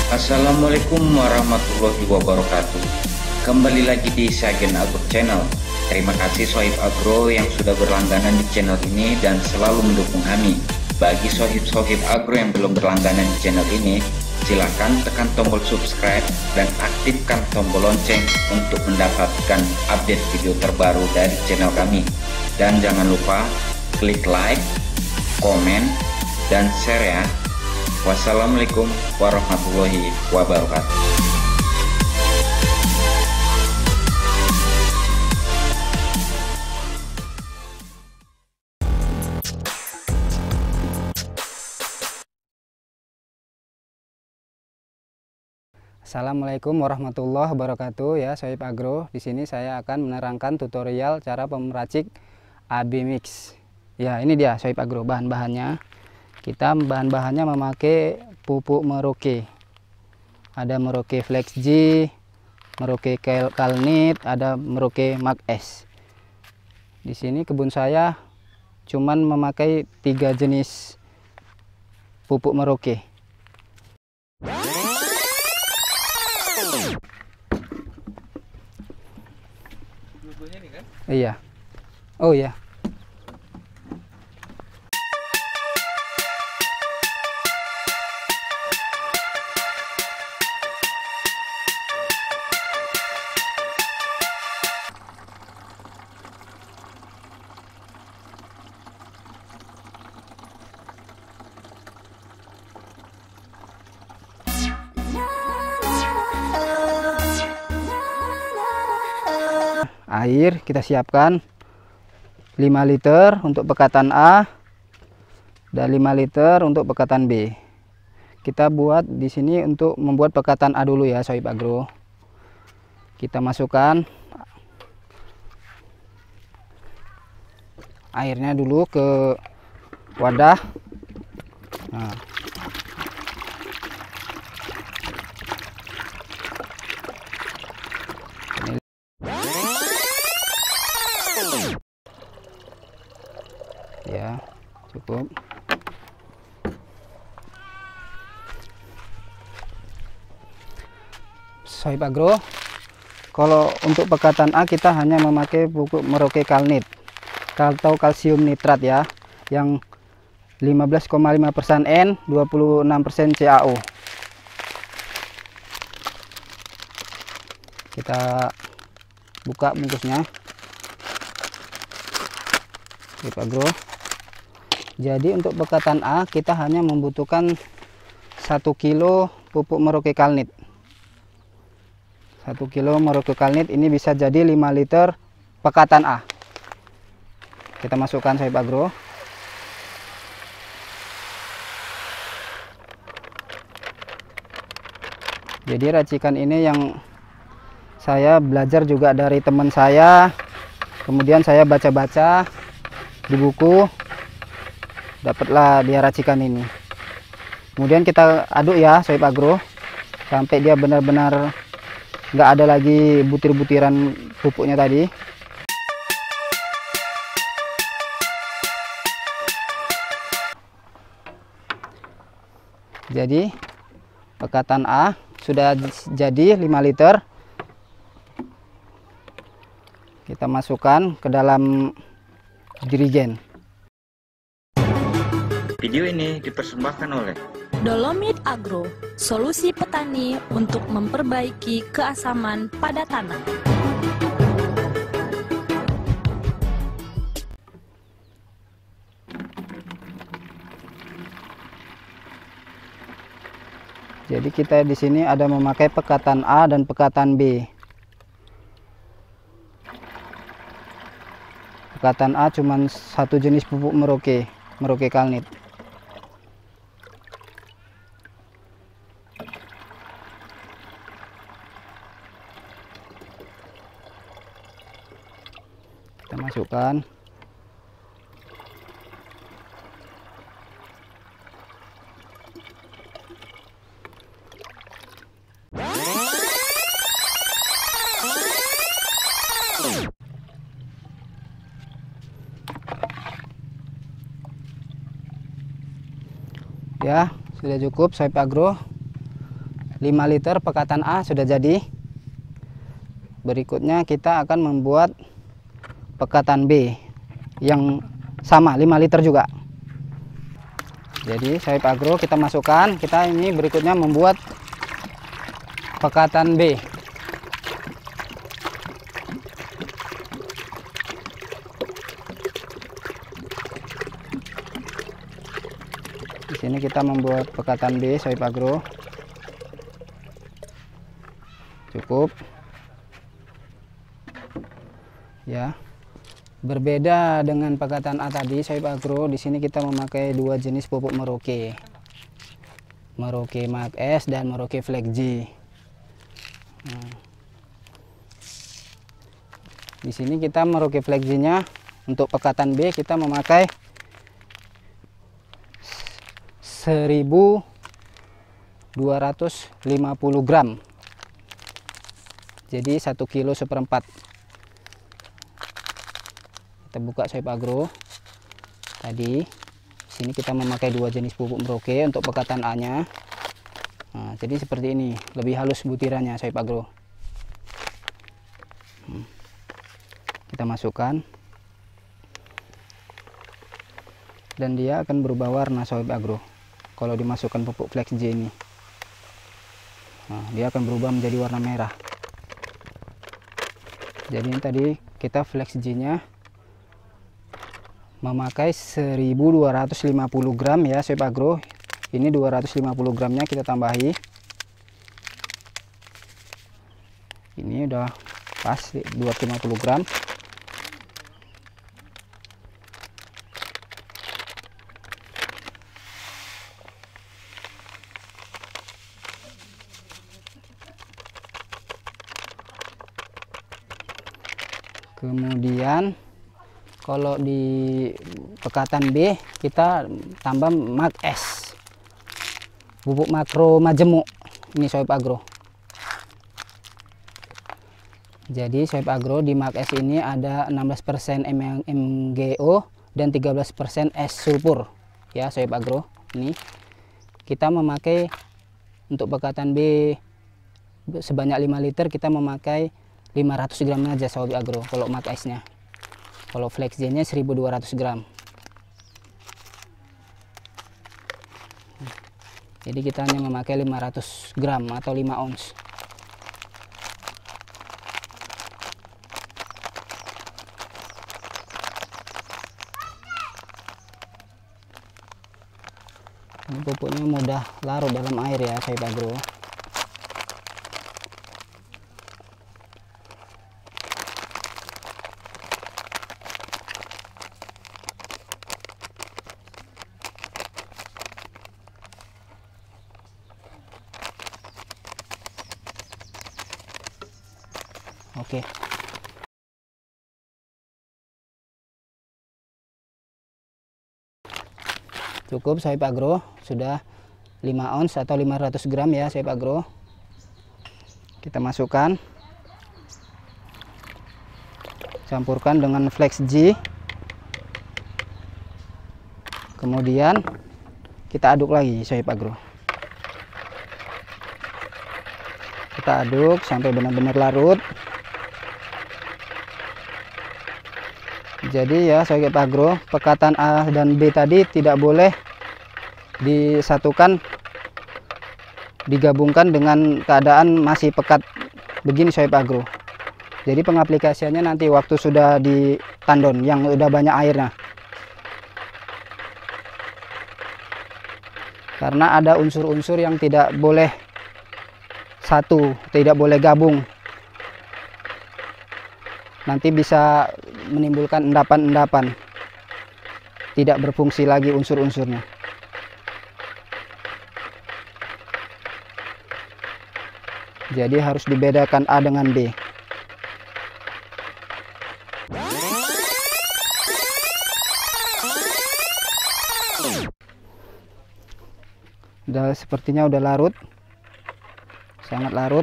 Assalamualaikum warahmatullahi wabarakatuh. Kembali lagi di Sagen Agro Channel. Terima kasih Sohib Agro yang sudah berlangganan di channel ini dan selalu mendukung kami. Bagi sohib-sohib agro yang belum berlangganan di channel ini, silahkan tekan tombol subscribe dan aktifkan tombol lonceng untuk mendapatkan update video terbaru dari channel kami. Dan jangan lupa klik like, komen, dan share ya. Wassalamualaikum warahmatullahi wabarakatuh. Assalamualaikum warahmatullahi wabarakatuh ya Sohib Agro. Di sini saya akan menerangkan tutorial cara pemeracik AB Mix. Ya, ini dia Sohib Agro bahan-bahannya. Kita bahan-bahannya memakai pupuk Merauke. Ada Merauke Flex G, Merauke Kalnit, ada Merauke Mag S. Di sini kebun saya cuman memakai 3 jenis pupuk Merauke. Iya. Oh iya. Air kita siapkan 5 liter untuk pekatan A dan 5 liter untuk pekatan B. Kita buat di sini untuk membuat pekatan A dulu ya Sohib Agro. Kita masukkan airnya dulu ke wadah. Nah. Ya, cukup. Sohib Agro, kalau untuk pekatan A kita hanya memakai pupuk Merauke Kalnit atau kalsium nitrat ya, yang 15,5% N, 26% CaO. Kita buka bungkusnya. Sohib Agro. Jadi untuk pekatan A kita hanya membutuhkan 1 kilo pupuk Merauke Kalnit. 1 kilo Merauke Kalnit ini bisa jadi 5 liter pekatan A. Kita masukkan Sohib Agro. Jadi racikan ini yang saya belajar juga dari teman saya. Kemudian saya baca-baca di buku, dapatlah dia racikan ini. Kemudian kita aduk ya Sohib Agro sampai dia benar-benar nggak ada lagi butir-butiran pupuknya tadi. Jadi pekatan A sudah jadi 5 liter. Kita masukkan ke dalam jerigen. Video ini dipersembahkan oleh Dolomit Agro, solusi petani untuk memperbaiki keasaman pada tanah. Jadi kita di sini ada memakai pekatan A dan pekatan B. Pekatan A cuman 1 jenis pupuk Merauke Kalnit. Kita masukkan. Ya, sudah cukup Sohib Agro. 5 liter pekatan A sudah jadi. Berikutnya kita akan membuat pekatan B yang sama 5 liter juga. Jadi Sohib Agro kita masukkan, kita ini berikutnya membuat pekatan B. Di sini kita membuat pekatan B Sohib Agro. Cukup. Ya. Berbeda dengan pekatan A tadi Sohib Agro, di sini kita memakai 2 jenis pupuk Merauke. Merauke Max S dan Merauke Flex G. Nah. Di sini kita Merauke Flex G-nya untuk pekatan B kita memakai 1250 gram. Jadi 1 kilo seperempat. Kita buka Sohib Agro. Tadi sini kita memakai 2 jenis pupuk Merauke untuk pekatan A-nya. Nah, jadi seperti ini, lebih halus butirannya Sohib Agro. Kita masukkan. Dan dia akan berubah warna Sohib Agro kalau dimasukkan pupuk Flex G ini. Nah, dia akan berubah menjadi warna merah. Jadi ini tadi kita Flex G-nya memakai 1250 gram ya Sohib Agro. Ini 250 gramnya kita tambahi. Ini udah pas 250 gram. Kemudian kalau di pekatan B kita tambah Max S, pupuk makro majemuk ini Sohib Agro. Jadi Sohib Agro di Max S ini ada 16% MgO dan 13% es sulfur ya Sohib Agro. Ini kita memakai untuk pekatan B sebanyak 5 liter kita memakai 500 gram aja Sohib Agro kalau Max S-nya. Kalau Flex G-nya 1200 gram. Jadi kita hanya memakai 500 gram atau 5 ounce. Ini pupuknya mudah larut dalam air ya Sohib Agro. Oke. Cukup Sohib Agro, sudah 5 ounce atau 500 gram ya Sohib Agro. Kita masukkan. Campurkan dengan Flex G. Kemudian kita aduk lagi Sohib Agro. Kita aduk sampai benar-benar larut. Jadi ya Sohib Agro, pekatan A dan B tadi tidak boleh disatukan, digabungkan dengan keadaan masih pekat begini Sohib Agro. Jadi pengaplikasiannya nanti waktu sudah di tandon yang udah banyak airnya. Karena ada unsur-unsur yang tidak boleh satu, tidak boleh gabung. Nanti bisa menimbulkan endapan-endapan, tidak berfungsi lagi unsur-unsurnya. Jadi harus dibedakan A dengan B. Sepertinya udah larut, sangat larut.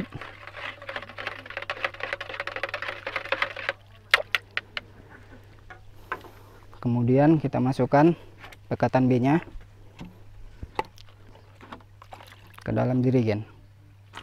Kemudian kita masukkan pekatan B-nya ke dalam jerigen.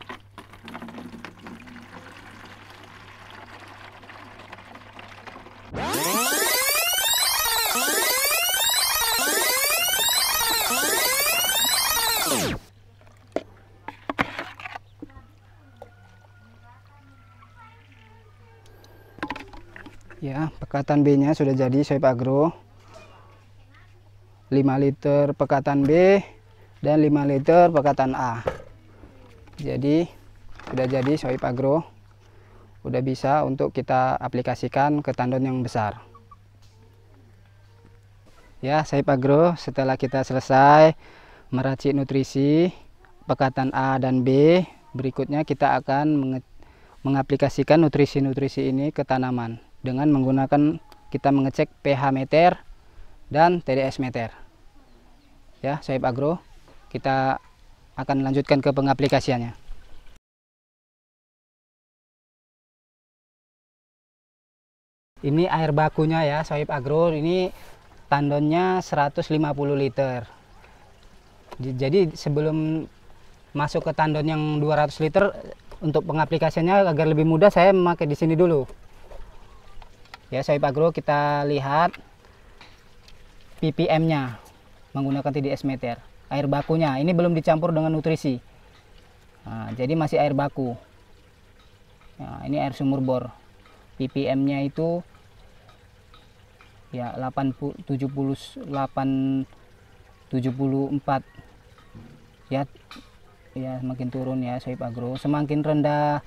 Ya, pekatan B-nya sudah jadi Sohib Agro. 5 liter pekatan B dan 5 liter pekatan A. Jadi sudah jadi Sohib Agro. Udah bisa untuk kita aplikasikan ke tandon yang besar. Ya, Sohib Agro, setelah kita selesai meracik nutrisi pekatan A dan B, berikutnya kita akan mengaplikasikan nutrisi-nutrisi ini ke tanaman dengan menggunakan kita mengecek pH meter dan TDS meter. Ya, Sohib Agro, kita akan lanjutkan ke pengaplikasiannya. Ini air bakunya ya, Sohib Agro. Ini tandonnya 150 liter. Jadi sebelum masuk ke tandon yang 200 liter, untuk pengaplikasiannya agar lebih mudah, saya memakai di sini dulu. Ya, Sohib Agro, kita lihat ppm-nya menggunakan TDS meter. Air bakunya ini belum dicampur dengan nutrisi. Nah, jadi masih air baku. Nah, ini air sumur bor. ppm-nya itu ya 74 ya. Ya, semakin turun ya Sohib Agro. Semakin rendah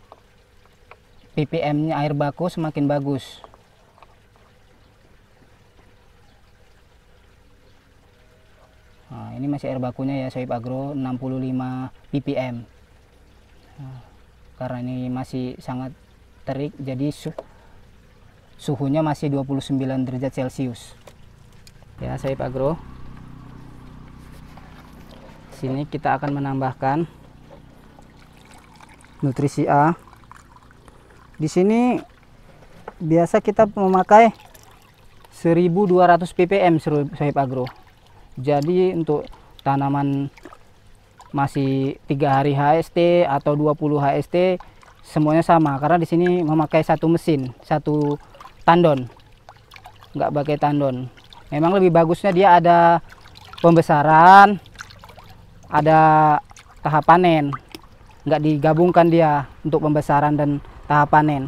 ppm-nya air baku semakin bagus. Nah, ini masih air bakunya ya Sohib Agro, 65 ppm. Nah, karena ini masih sangat terik, jadi suhunya masih 29 derajat Celcius. Ya Sohib Agro, sini kita akan menambahkan nutrisi A. Di sini biasa kita memakai 1200 ppm Sohib Agro. Jadi untuk tanaman masih 3 hari HST atau 20 HST semuanya sama, karena di sini memakai satu mesin, satu tandon, nggak pakai tandon. Memang lebih bagusnya dia ada pembesaran, ada tahap panen, nggak digabungkan dia untuk pembesaran dan tahap panen.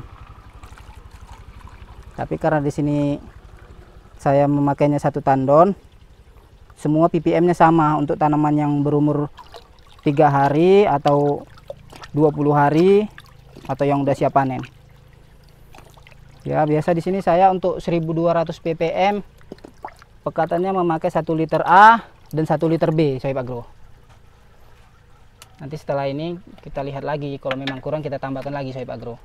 Tapi karena di sini saya memakainya satu tandon, semua ppm-nya sama untuk tanaman yang berumur 3 hari atau 20 hari atau yang udah siap panen. Ya, biasa di sini saya untuk 1200 ppm pekatannya memakai 1 liter A dan 1 liter B Sohib Agro. Nanti setelah ini kita lihat lagi, kalau memang kurang kita tambahkan lagi Sohib Agro.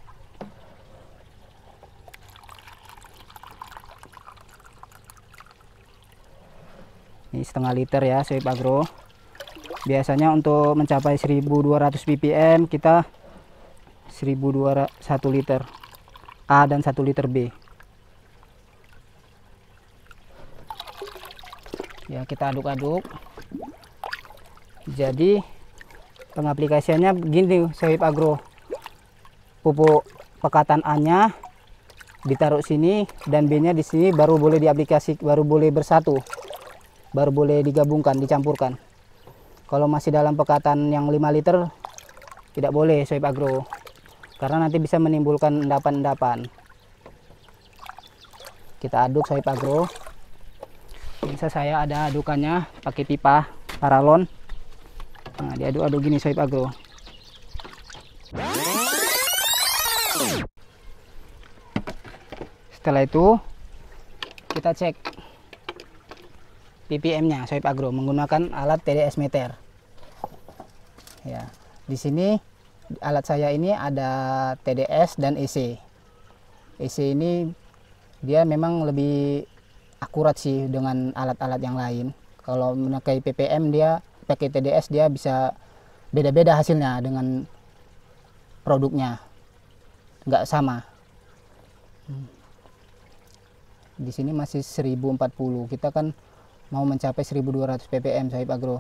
Ini setengah liter ya Sohib Agro. Biasanya untuk mencapai 1200 ppm kita 1 liter A dan 1 liter B. Ya, kita aduk-aduk. Jadi pengaplikasiannya begini Sohib Agro. Pupuk pekatan A-nya ditaruh sini dan B-nya di sini, baru boleh diaplikasi, baru boleh bersatu, baru boleh digabungkan, dicampurkan. Kalau masih dalam pekatan yang 5 liter tidak boleh Sohib Agro, karena nanti bisa menimbulkan endapan-endapan. Kita aduk Sohib Agro. Bisa saya ada adukannya pakai pipa paralon. Nah, diaduk-aduk gini Sohib Agro. Setelah itu kita cek ppm-nya Sohib Agro menggunakan alat TDS meter. Ya, di sini alat saya ini ada TDS dan EC. EC ini dia memang lebih akurat sih dengan alat-alat yang lain. Kalau memakai ppm, dia pakai TDS dia bisa beda-beda hasilnya dengan produknya, nggak sama. Di sini masih 1040, kita kan mau mencapai 1200 ppm Sohib Agro.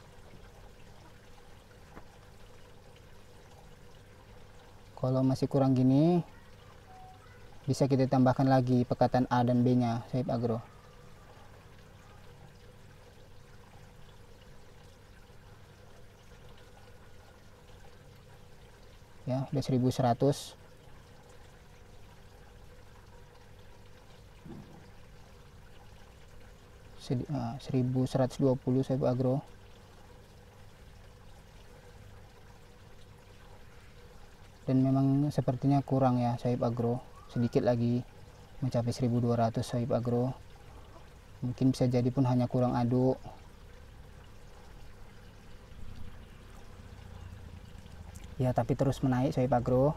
Kalau masih kurang gini, bisa kita tambahkan lagi pekatan A dan B nya Sohib Agro. Ya, udah 1100. 1120 Sohib Agro. Dan memang sepertinya kurang ya Sohib Agro, sedikit lagi mencapai 1200 Sohib Agro. Mungkin bisa jadi pun hanya kurang aduk. Ya, tapi terus menaik Sohib Agro.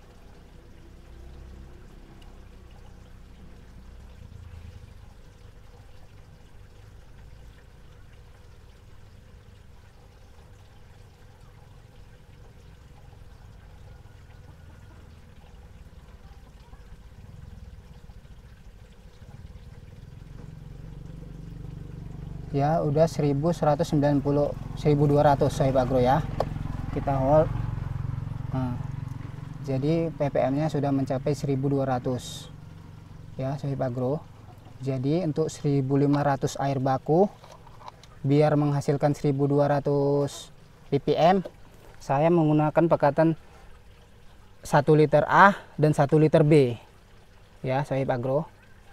Ya, udah 1190, 1200 Sohib Agro ya. Kita hold. Nah, jadi ppm-nya sudah mencapai 1200 ya Sohib Agro. Jadi untuk 1500 air baku biar menghasilkan 1200 ppm, saya menggunakan pekatan 1 liter A dan 1 liter B ya Sohib Agro.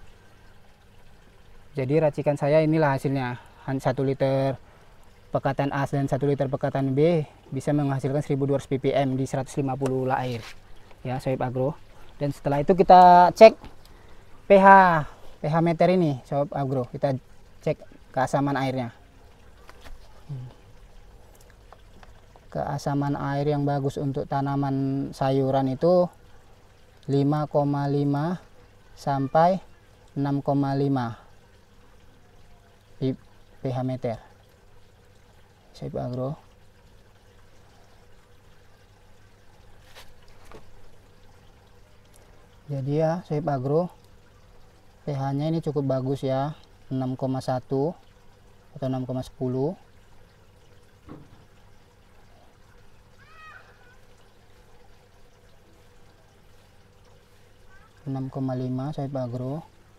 Jadi racikan saya inilah hasilnya, 1 liter pekatan A dan 1 liter pekatan B bisa menghasilkan 1200 ppm di 150 lah air ya Sohib Agro. Dan setelah itu kita cek pH meter ini Sohib Agro, kita cek keasaman airnya. Keasaman air yang bagus untuk tanaman sayuran itu 5,5 sampai 6,5 di pH meter Sohib Agro. Jadi ya Sohib Agro, pH nya ini cukup bagus ya, 6,1 atau 6,10. Sohib Agro.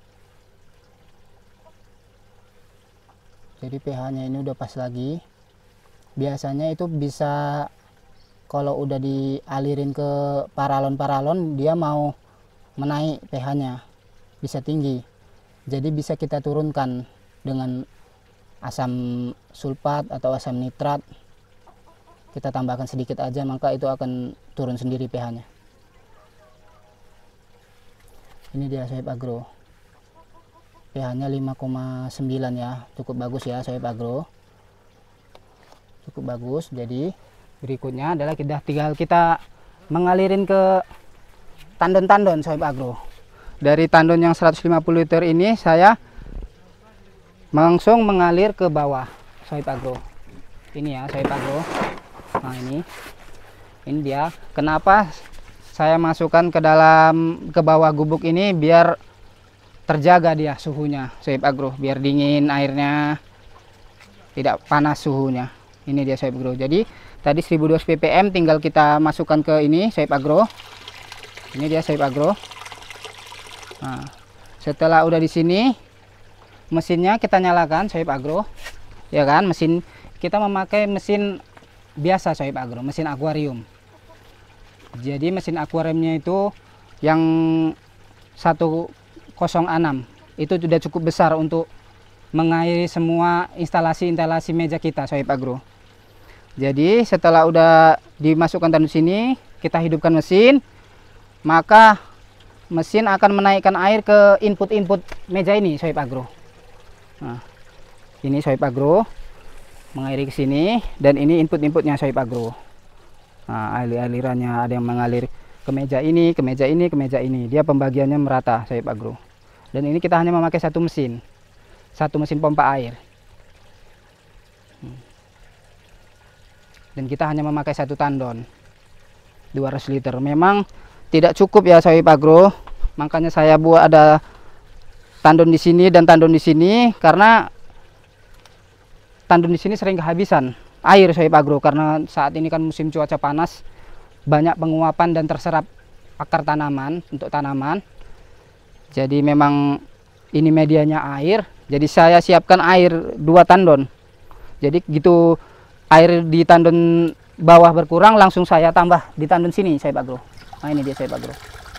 Jadi pH-nya ini udah pas lagi. Biasanya itu bisa kalau udah dialirin ke paralon-paralon dia mau menaik pH-nya, bisa tinggi. Jadi bisa kita turunkan dengan asam sulfat atau asam nitrat. Kita tambahkan sedikit aja, maka itu akan turun sendiri pH-nya. Ini dia Sohib Agro. pH-nya 5,9 ya, cukup bagus ya Sohib Agro, cukup bagus. Jadi berikutnya adalah tinggal kita mengalirin ke tandon-tandon Sohib Agro. Dari tandon yang 150 liter ini saya langsung mengalir ke bawah Sohib Agro. Ini ya Sohib Agro. Nah ini dia. Kenapa saya masukkan ke bawah gubuk ini, biar terjaga dia suhunya Sohib Agro, biar dingin airnya, tidak panas suhunya. Ini dia Sohib Agro. Jadi tadi 1200 ppm tinggal kita masukkan ke ini Sohib Agro. Ini dia Sohib Agro. Nah, setelah udah di sini, mesinnya kita nyalakan Sohib Agro. Ya kan, mesin kita memakai mesin biasa Sohib Agro, mesin akuarium. Jadi mesin akuariumnya itu yang 106 itu sudah cukup besar untuk mengairi semua instalasi meja kita Sohib Agro. Jadi setelah udah dimasukkan tandon sini, kita hidupkan mesin, maka mesin akan menaikkan air ke input meja ini Sohib Agro. Nah, ini Sohib Agro mengairi ke sini, dan ini inputnya Sohib Agro. Nah, alirannya ada yang mengalir ke meja ini, ke meja ini, ke meja ini. Dia pembagiannya merata Sohib Agro. Dan ini kita hanya memakai satu mesin pompa air. Dan kita hanya memakai satu tandon 200 liter. Memang tidak cukup ya Sohib Agro. Makanya saya buat ada tandon di sini dan tandon di sini, karena tandon di sini sering kehabisan air Sohib Agro, karena saat ini kan musim cuaca panas, banyak penguapan dan terserap akar tanaman untuk tanaman. Jadi memang ini medianya air, jadi saya siapkan air 2 tandon. Jadi gitu air di tandon bawah berkurang, langsung saya tambah di tandon sini Sohib Agro. Nah ini dia Sohib Agro.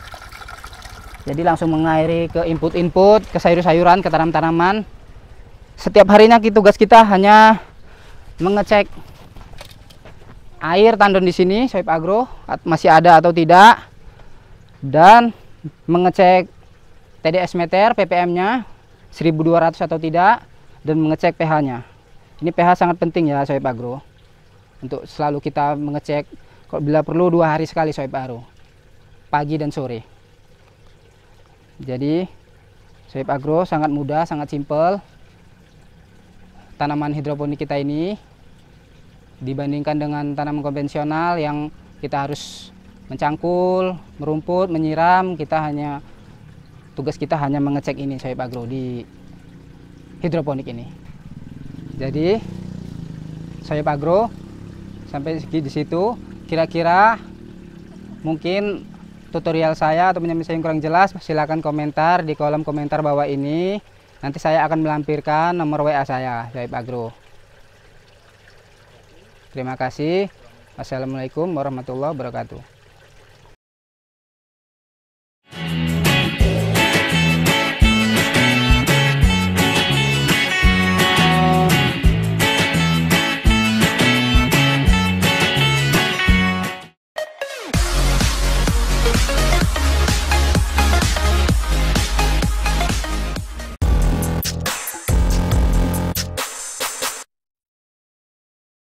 Jadi langsung mengairi ke input ke sayur-sayuran, ke tanaman-tanaman. Setiap harinya tugas kita hanya mengecek air tandon di sini, Sohib Agro masih ada atau tidak, dan mengecek TDS meter ppm-nya 1200 atau tidak, dan mengecek pH-nya. Ini pH sangat penting ya Sohib Agro, untuk selalu kita mengecek, kalau bila perlu 2 hari sekali Sohib Agro, pagi dan sore. Jadi Sohib Agro sangat mudah, sangat simpel tanaman hidroponik kita ini dibandingkan dengan tanaman konvensional yang kita harus mencangkul, merumput, menyiram. Tugas kita hanya mengecek ini Sohib Agro di hidroponik ini. Jadi Sohib Agro sampai di situ, kira-kira mungkin tutorial saya atau penyampaian saya yang kurang jelas, silakan komentar di kolom komentar bawah ini. Nanti saya akan melampirkan nomor WA saya, Sohib Agro. Terima kasih. Wassalamualaikum warahmatullahi wabarakatuh.